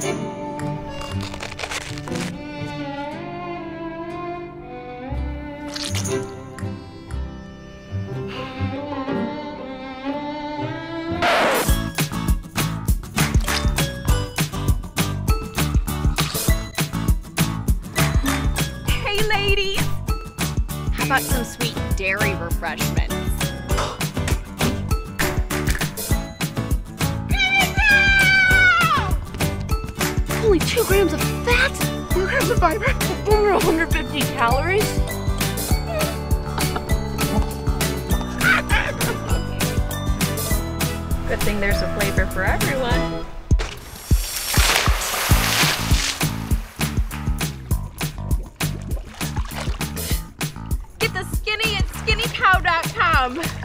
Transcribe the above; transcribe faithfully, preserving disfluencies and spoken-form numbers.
Hey ladies! How about some sweet dairy refreshments? Only two grams of fat, four grams of fiber, over one hundred fifty calories. Good thing there's a flavor for everyone. Get the skinny at skinny cow dot com.